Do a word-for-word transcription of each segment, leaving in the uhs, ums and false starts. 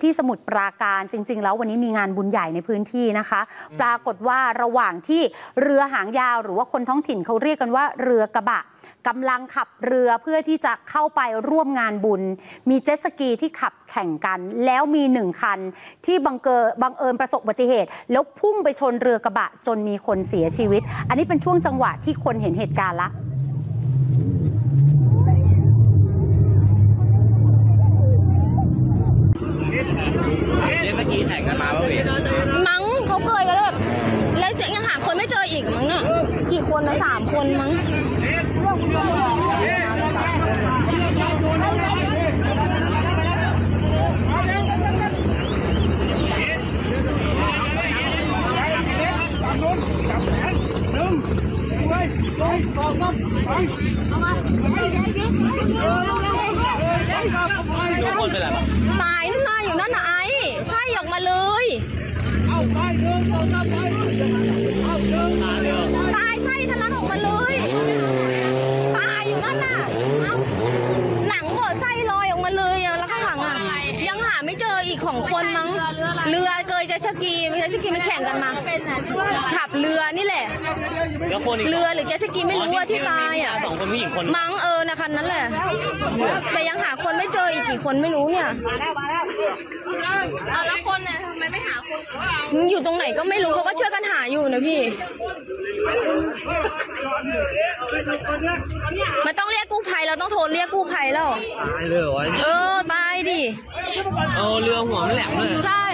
ที่สมุทรปราการจริงๆแล้ววันนี้มีงานบุญใหญ่ในพื้นที่นะคะปรากฏว่าระหว่างที่เรือหางยาวหรือว่าคนท้องถิ่นเขาเรียกกันว่าเรือกระบะกำลังขับเรือเพื่อที่จะเข้าไปร่วมงานบุญมีเจ็ตสกีที่ขับแข่งกันแล้วมีหนึ่งคันที่บังเกิดบังเอิญประสบอุบัติเหตุแล้วพุ่งไปชนเรือกระบะจนมีคนเสียชีวิตอันนี้เป็นช่วงจังหวะที่คนเห็นเหตุการณ์ละเล่นเมื่อกี้แข่งกันมาป่ะพี่มั้งเขาเคยกันแล้วแบบแล้วยังหาคนไม่เจออีกมั้งเนี่ยกี่คนนะสามคนมั้งตายนั่นน่ะอยู่นั่นน่ะไอ้ไส้ออกมาเลยตายไส้ทะลักออกมาเลยตายอยู่นั่นน่ะหนังหัวไส้ลอยออกมาเลยแล้วข้างหลังอ่ะยังหาไม่เจออีกของคนมั้งเรือเกยเจ็ตสกีเจ็ตสกีมันแข่งกันมาขับเรือนี่แหละเรือหรือเจ็ตสกีไม่รู้ว่าที่ตายอ่ะสองคนผู้หญิงคนมั้งเออนะคันนั้นแหละแต่ยังหาคนไม่เจออีกกี่คนไม่รู้เนี่ยเอาแล้วคนเนี่ยทำไมไม่หาคนอยู่ตรงไหนก็ไม่รู้เขาก็ช่วยกันหาอยู่นะพี่มันต้องเรียกกู้ภัยเราต้องโทรเรียกกู้ภัยแล้วตายเลยเหรอเออตายดิเออเรือหัวมันแหลมเลยใช่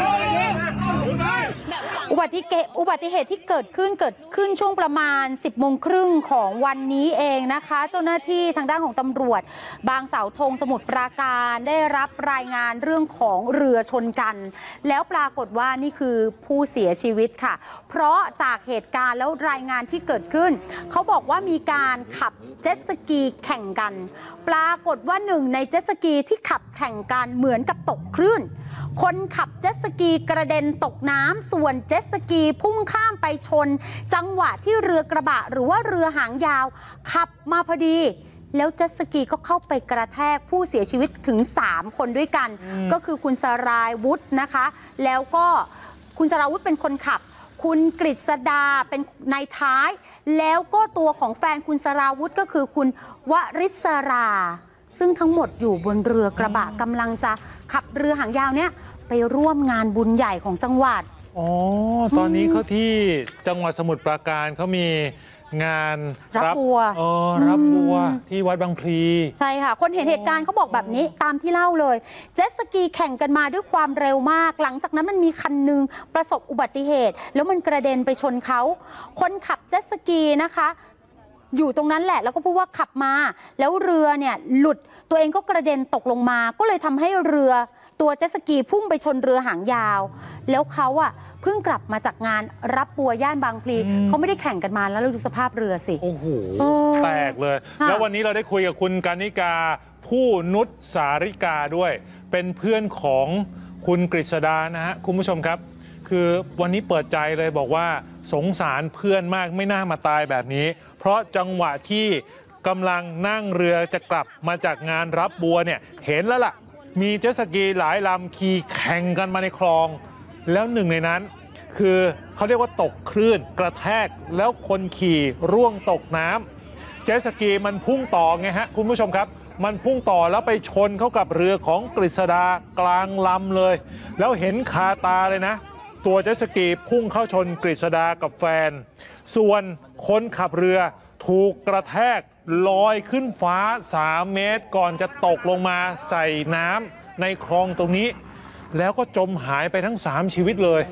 อุบัติเหตุอุบัติเหตุที่เกิดขึ้นเกิดขึ้นช่วงประมาณสิบโมงครึ่งของวันนี้เองนะคะเจ้าหน้าที่ทางด้านของตำรวจบางเสาธงสมุทรปราการได้รับรายงานเรื่องของเรือชนกันแล้วปรากฏว่านี่คือผู้เสียชีวิตค่ะเพราะจากเหตุการณ์แล้วรายงานที่เกิดขึ้นเขาบอกว่ามีการขับเจ็ตสกีแข่งกันปรากฏว่าหนึ่งในเจ็ตสกีที่ขับแข่งกันเหมือนกับตกคลื่นคนขับเจ็ตสกีกระเด็นตกน้ำส่วนเจ็ตสกีพุ่งข้ามไปชนจังหวะที่เรือกระบะหรือว่าเรือหางยาวขับมาพอดีแล้วเจ็ตสกีก็เข้าไปกระแทกผู้เสียชีวิตถึงสามคนด้วยกันก็คือคุณสราวุธนะคะแล้วก็คุณสราวุธเป็นคนขับคุณกฤษดาเป็นนายท้ายแล้วก็ตัวของแฟนคุณสราวุธก็คือคุณวริศราซึ่งทั้งหมดอยู่บนเรือกระบะกำลังจะขับเรือหางยาวเนี้ยไปร่วมงานบุญใหญ่ของจังหวัดอ๋อตอนนี้เขาที่จังหวัดสมุทรปราการเขามีงานรับบัวเออรับบัวที่วัดบางพลีใช่ค่ะคนเห็นเหตุการณ์เขาบอกแบบนี้ตามที่เล่าเลยเจ็ตสกีแข่งกันมาด้วยความเร็วมากหลังจากนั้นมันมีคันหนึ่งประสบอุบัติเหตุแล้วมันกระเด็นไปชนเขาคนขับเจ็ตสกีนะคะอยู่ตรงนั้นแหละแล้วก็พูดว่าขับมาแล้วเรือเนี่ยหลุดตัวเองก็กระเด็นตกลงมาก็เลยทำให้เรือตัวเจ็ตสกีพุ่งไปชนเรือหางยาวแล้วเขาอะเพิ่งกลับมาจากงานรับบัวย่านบางพลีเขาไม่ได้แข่งกันมาแล้วเราดูสภาพเรือสิโอ้โหแตกเลยแล้ววันนี้เราได้คุยกับคุณกานิกาผู้นุชสาริกาด้วยเป็นเพื่อนของคุณกฤษดานะฮะคุณผู้ชมครับคือวันนี้เปิดใจเลยบอกว่าสงสารเพื่อนมากไม่น่ามาตายแบบนี้เพราะจังหวะที่กำลังนั่งเรือจะกลับมาจากงานรับบัวเนี่ยเห็นแล้วล่ะมีเจ็ตสกีหลายลำขี่แข่งกันมาในคลองแล้วหนึ่งในนั้นคือเขาเรียกว่าตกคลื่นกระแทกแล้วคนขี่ร่วงตกน้ำเจ็ตสกีมันพุ่งต่อไงฮะคุณผู้ชมครับมันพุ่งต่อแล้วไปชนเข้ากับเรือของกฤษดากลางลำเลยแล้วเห็นคาตาเลยนะตัวเจ็ตสกีพุ่งเข้าชนกฤษดากับแฟนส่วนคนขับเรือถูกกระแทกลอยขึ้นฟ้าสามเมตรก่อนจะตกลงมาใส่น้ำในคลองตรงนี้แล้วก็จมหายไปทั้งสามชีวิตเลย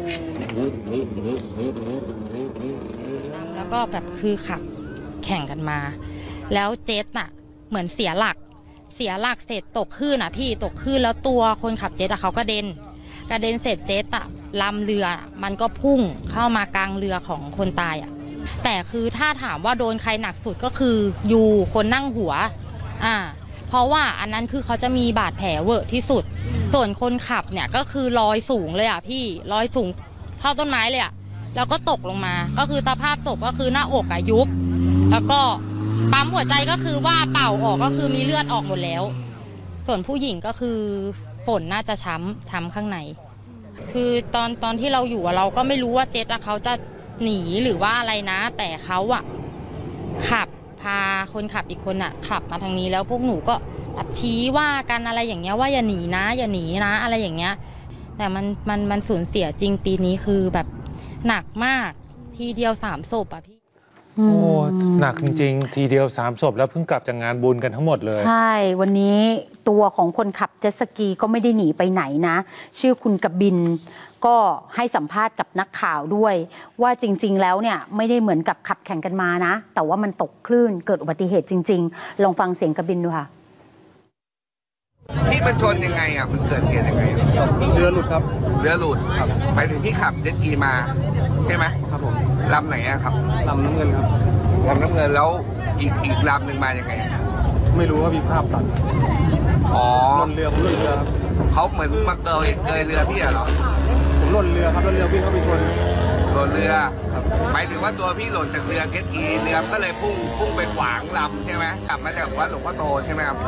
แล้วก็แบบคือขับแข่งกันมาแล้วเจ็ตน่ะเหมือนเสียหลักเสียหลักเสร็จตกคลื่นอ่ะพี่ตกคลื่นแล้วตัวคนขับเจ็ตอ่ะเขากระเด็นกระเด็นเสร็จเจ็ตอ่ะลำเรือมันก็พุ่งเข้ามากลางเรือของคนตายอ่ะแต่คือถ้าถามว่าโดนใครหนักสุดก็คืออยู่คนนั่งหัวอ่าเพราะว่าอันนั้นคือเขาจะมีบาดแผลเวอะที่สุดส่วนคนขับเนี่ยก็คือลอยสูงเลยอ่ะพี่ลอยสูงเท่าต้นไม้เลยอ่ะแล้วก็ตกลงมาก็คือสภาพศพก็คือหน้าอกอ่ะยุบแล้วก็ปั๊มหัวใจก็คือว่าเป่าออกก็คือมีเลือดออกหมดแล้วส่วนผู้หญิงก็คือฝนน่าจะช้ำช้ำข้างในคือตอนตอนที่เราอยู่เราก็ไม่รู้ว่าเจ็ตเขาจะหนีหรือว่าอะไรนะแต่เขาอะขับพาคนขับอีกคนอะขับมาทางนี้แล้วพวกหนูก็แบบชี้ว่ากันอะไรอย่างเงี้ยว่าอย่าหนีนะอย่าหนีนะอะไรอย่างเงี้ยแต่มันมันมันสูญเสียจริงปีนี้คือแบบหนักมากทีเดียวสามศพอะพี่โอ้หนักจริงๆทีเดียวสามศพแล้วเพิ่งกลับจากงานบุญกันทั้งหมดเลยใช่วันนี้ตัวของคนขับเจ็ตสกีก็ไม่ได้หนีไปไหนนะชื่อคุณกบินก็ให้สัมภาษณ์กับนักข่าวด้วยว่าจริงๆแล้วเนี่ยไม่ได้เหมือนกับขับแข่งกันมานะแต่ว่ามันตกคลื่นเกิดอุบัติเหตุจริงๆลองฟังเสียงกบินดูค่ะพี่มันชนยังไงอ่ะมันเกิดเหตุยังไงเรือหลุดครับเรือหลุดครับหมายถึงพี่ขับเจ็ตกีมาใช่ไหมครับผมลำไหนอะครับลำน้ำเงินครับลำน้ำเงินแล้วอีกอีกลำหนึ่งมายังไงไม่รู้ว่ามีภาพตัดอ๋อล่นเรือผมล่นเรือครับเขาเหมือนมาเกยเกยเรือพี่เหรอผมล่นเรือครับล่นเรือพี่เขาไปชนล่นเรือหมายถึงว่าตัวพี่หล่นจากเรือเจ็ตกีเรือก็เลยพุ่งพุ่งไปขวางลำใช่ไหมกลับมาจากวัดหลวงพ่อโตใช่ไหมครับ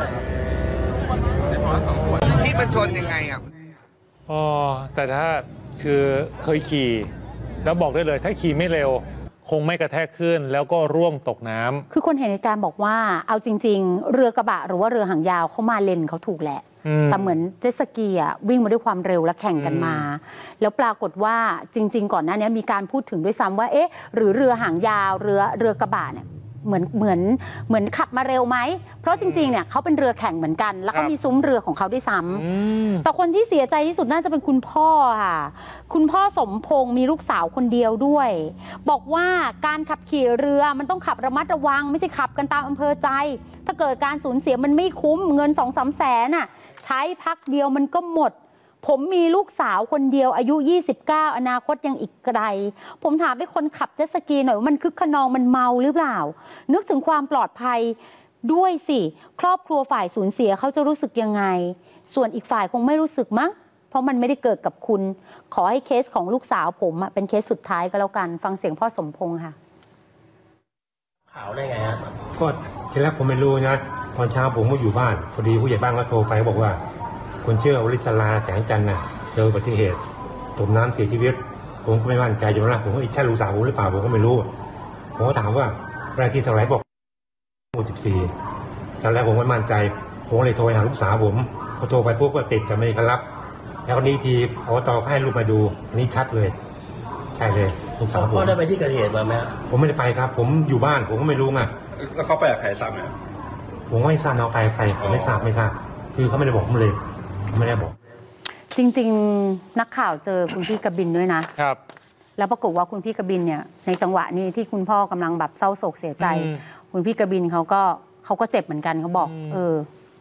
พี่มันชนยังไงอ่ะอ๋อแต่ถ้าคือเคยขี่แล้วบอกได้เลยถ้าขี่ไม่เร็วคงไม่กระแทกขึ้นแล้วก็ร่วงตกน้ำคือคนเห็นเหตุการณ์บอกว่าเอาจริงๆเรือกระบะหรือว่าเรือหางยาวเขามาเลนเขาถูกแหละแต่เหมือนเจ็ตสกีอ่ะวิ่งมาด้วยความเร็วและแข่งกันมาแล้วปรากฏว่าจริงๆก่อนหน้านี้มีการพูดถึงด้วยซ้ำว่าเอ๊ะหรือเรือหางยาวเรือเรือกระบะเนี่ยเหมือนเหมือนเหมือนขับมาเร็วไหมเพราะจริงๆเนี่ยเขาเป็นเรือแข่งเหมือนกันแล้วเขามีซุ้มเรือของเขาด้วยซ้ำแต่คนที่เสียใจที่สุดน่าจะเป็นคุณพ่อค่ะคุณพ่อสมพงษ์มีลูกสาวคนเดียวด้วยบอกว่าการขับขี่เรือมันต้องขับระมัดระวังไม่ใช่ขับกันตามอำเภอใจถ้าเกิดการสูญเสียมันไม่คุ้มเงินสองสามแสนน่ะใช้พักเดียวมันก็หมดผมมีลูกสาวคนเดียวอายุยี่สิบเก้าอนาคตยังอีกไกลผมถามไปคนขับเจ็ตสกีหน่อยว่ามันคึกขนองมันเมาหรือเปล่านึกถึงความปลอดภัยด้วยสิครอบครัวฝ่ายสูญเสียเขาจะรู้สึกยังไงส่วนอีกฝ่ายคงไม่รู้สึกมั้งเพราะมันไม่ได้เกิดกับคุณขอให้เคสของลูกสาวผมเป็นเคสสุดท้ายก็แล้วกันฟังเสียงพ่อสมพงษ์ค่ะข่าวได้ไงฮะก็ทีแรกผมไม่รู้นะตอนเช้าผมก็อยู่บ้านพอดีผู้ใหญ่บ้านก็โทรไปบอกว่าคนเชื่อวริศราแสงจันทร์น่ะเจออุบัติเหตุจมน้ำเสียชีวิตผมก็ไม่มั่นใจอยู่นะผมก็อีกใช่ลูกสาวผมหรือเปล่าผมก็ไม่รู้ผมก็ถามว่าเวลาที่เท่าไหร่บอกหมู่สิบสี่ตอนแรกผมไม่มั่นใจผมเลยโทรหาลูกสาวผมพอโทรไปปุ๊บก็ติดแต่ไม่รับแล้ววันนี้ทีอบตให้ลูกมาดูอันนี้ชัดเลยใช่เลยลูกสาวผมได้ไปที่เกิดเหตุมาไหมผมไม่ได้ไปครับผมอยู่บ้านผมก็ไม่รู้ไงแล้วเขาไปกับใครทราบไหมผมไม่ทราบเอาไปใครผมไม่ทราบไม่ทราบคือเขาไม่ได้บอกผมเลยไม่ได้บอกจริงๆนักข่าวเจอคุณพี่กบินด้วยนะครับแล้วปรากฏว่าคุณพี่กบินเนี่ยในจังหวะนี้ที่คุณพ่อกำลังแบบเศร้าโศกเสียใจคุณพี่กบินเขาก็เขาก็เจ็บเหมือนกันเขาบอกเออ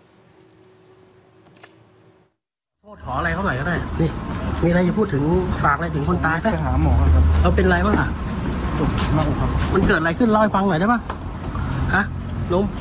ขออะไรเขาหน่อยก็ได้นี่มีอะไรจะพูดถึงฝากอะไรถึงคนตายไหมไปหาหมอครับเอาเป็นไรบ้างล่ะจุกมากครับมันเกิดอะไรขึ้นเล่าให้ฟังหน่อยได้ปะฮะลุง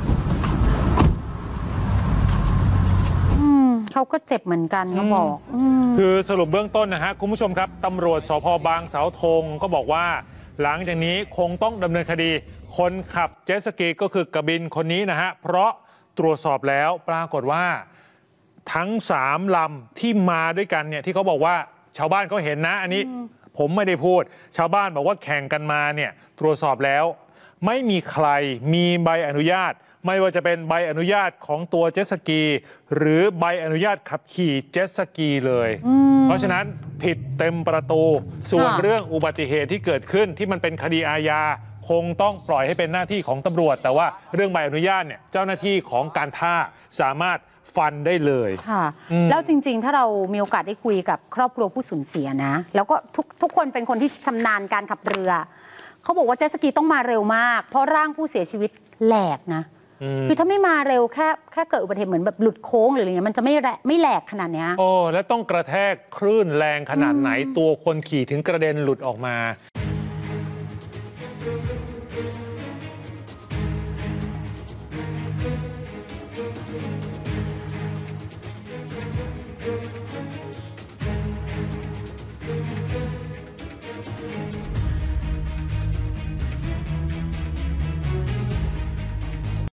เขาก็เจ็บเหมือนกันเขาบอกคือสรุปเบื้องต้นนะฮะคุณผู้ชมครับตำรวจสภ.บางเสาธงก็บอกว่าหลังจากนี้คงต้องดำเนินคดีคนขับเจ็ตสกีก็คือกบินคนนี้นะฮะเพราะตรวจสอบแล้วปรากฏว่าทั้งสามลำที่มาด้วยกันเนี่ยที่เขาบอกว่าชาวบ้านเขาเห็นนะอันนี้ผมไม่ได้พูดชาวบ้านบอกว่าแข่งกันมาเนี่ยตรวจสอบแล้วไม่มีใครมีใบอนุญาตไม่ว่าจะเป็นใบอนุญาตของตัวเจ็ตสกีหรือใบอนุญาตขับขี่เจ็ตสกีเลยเพราะฉะนั้นผิดเต็มประตูส่วนเรื่องอุบัติเหตุที่เกิดขึ้นที่มันเป็นคดีอาญาคงต้องปล่อยให้เป็นหน้าที่ของตำรวจแต่ว่าเรื่องใบอนุญาตเนี่ยเจ้าหน้าที่ของการท่าสามารถฟันได้เลยค่ะแล้วจริงๆถ้าเรามีโอกาสได้คุยกับครอบครัวผู้สูญเสียนะแล้วก็ทุกทุกคนเป็นคนที่ชำนาญการขับเรือเขาบอกว่าเจ็ตสกีต้องมาเร็วมากเพราะร่างผู้เสียชีวิตแหลกนะคือถ้าไม่มาเร็วแค่แค่เกิดอุบัติเหตุเหมือนแบบหลุดโค้งหรืออะไรเงี้ยมันจะไม่ไม่แหลกขนาดนี้โอ้แล้วต้องกระแทกคลื่นแรงขนาดไหนตัวคนขี่ถึงกระเด็นหลุดออกมา